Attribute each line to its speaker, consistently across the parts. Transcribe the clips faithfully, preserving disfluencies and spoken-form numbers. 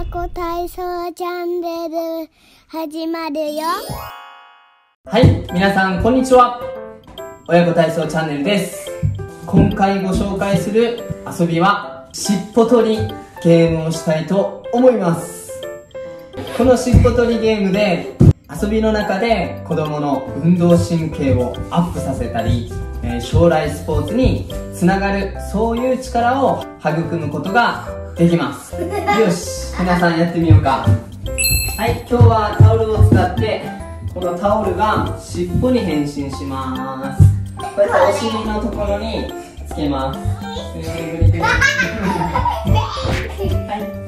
Speaker 1: 子体操チャンネル始まるよ。
Speaker 2: はい、皆さんこんにちは。親子体操チャンネルです。今回ご紹介する遊びはしっぽ取りゲームをしたいと思います。このしっぽ取りゲームで遊びの中で子供の運動神経をアップさせたり、えー、将来スポーツにつながる、そういう力を育むことができます。よし、皆さんやってみようか。はい、今日はタオルを使ってこのタオルが尻尾に変身します。こうやってお尻のところにつけます。ぐるぐるぐるはい、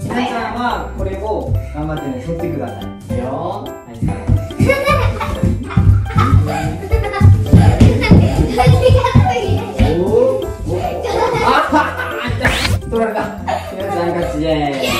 Speaker 2: 皆さんはこれを頑張ってね、取ってください。いいよ。はい、おー、あっ、取られた。皆さん勝ち。イエーイ。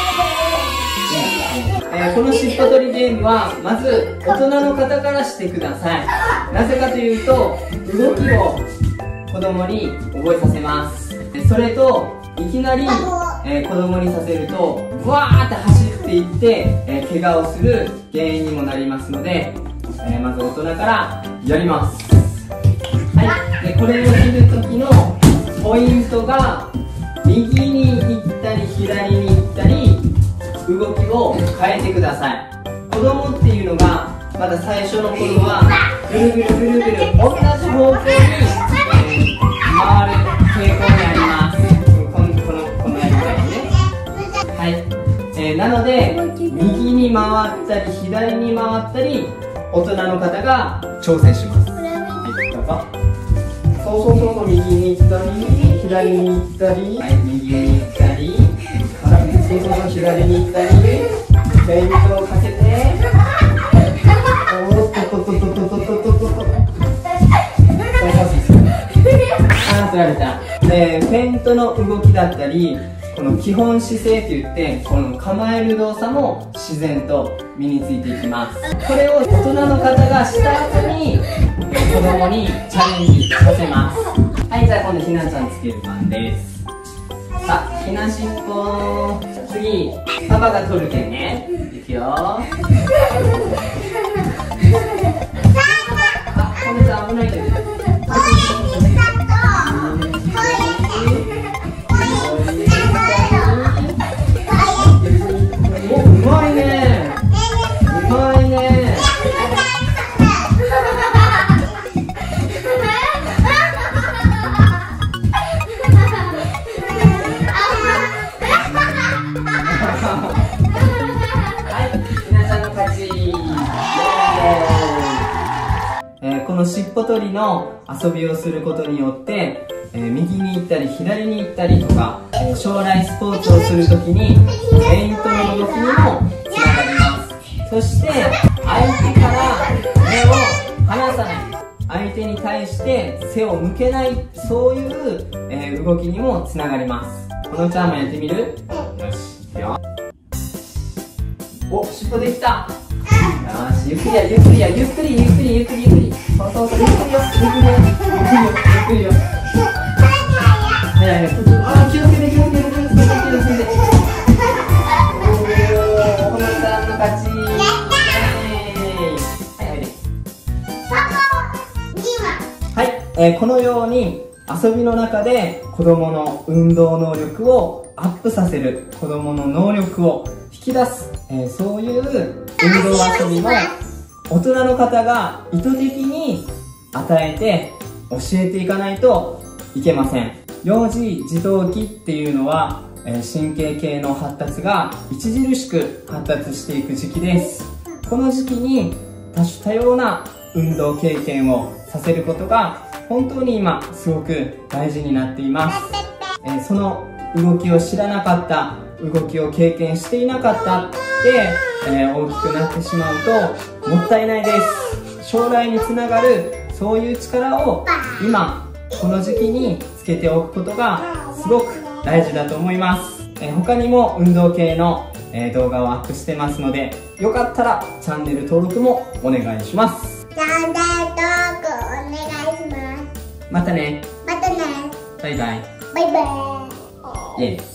Speaker 2: えー、このしっぽ取りゲームはまず大人の方からしてください。なぜかというと、動きを子供に覚えさせます。それといきなり、えー、子供にさせるとブワーって走っていって、えー、怪我をする原因にもなりますので、えー、まず大人からやります。はい、でこれをする時のポイントが、右に行ったり左に行ったり動きを変えてください。子供っていうのがまだ最初の頃はぐるぐるぐるぐる同じ方向に、えー、回る傾向にあります。このこのこのやり方ですね。はい、えー、なので右に回ったり左に回ったり大人の方が挑戦します。はい、どうぞ。そうそうそうそう、右に行ったり左に行ったり、はい、右に行ったり、そうそうそう、左に行ったり、フェイントをかけて、おっとっとっとっとっとっとっとっとっとっと、あー、取られた。で、フェイントの動きだったり、この基本姿勢といって、この構える動作も自然と身についていきます。これを大人の方がした後に子供にチャレンジさせます。はい、じゃあ今度ひなちゃんつける番です。さあ、ひなしっぽ、次パパが取るけんね。いくよ。あ、このちゃん危ないけど、お、うまいね、うまいね。このしっぽ取りの遊びをすることによって、えー、右に行ったり左に行ったりとか、えー、将来スポーツをするときにフェイントの動きにもつながります。そして相手から目を離さない、相手に対して背を向けない、そういう、えー、動きにもつながります。このちゃんもやってみる？よし、いくよ。お、しっぽできた。よし、ゆっくりや、ゆっくりや、ゆっくりゆっくりゆっくりゆっくり、そうそうそう、ゆっくりよ、ゆっくりよ、ゆっくりよ、ゆっくりよ。はいはいはい、あ、気をつけて気をつけて気をつけて気をつけて。おお、このちゃんの勝ち。はいはいで。はい、えー、このように遊びの中で子供の運動能力をアップさせる、子供の能力を引き出す、えー、そういう運動遊びも大人の方が意図的に与えて教えていかないといけません。幼児児童期っていうのは、えー、神経系の発達が著しく発達していく時期です。この時期に多種多様な運動経験をさせることが本当に今すごく大事になっています。えー、その動きを知らなかった、動きを経験していなかったって、えー、大きくなってしまうともったいないです。将来につながる、そういう力を今この時期につけておくことがすごく大事だと思います。えー、他にも運動系の、えー、動画をアップしてますので、よかったらチャンネル登録もお願いします。
Speaker 1: チャンネル登録お願いします。
Speaker 2: またね。
Speaker 1: またね。
Speaker 2: バイバイ。
Speaker 1: バイバイ。
Speaker 2: イェイ。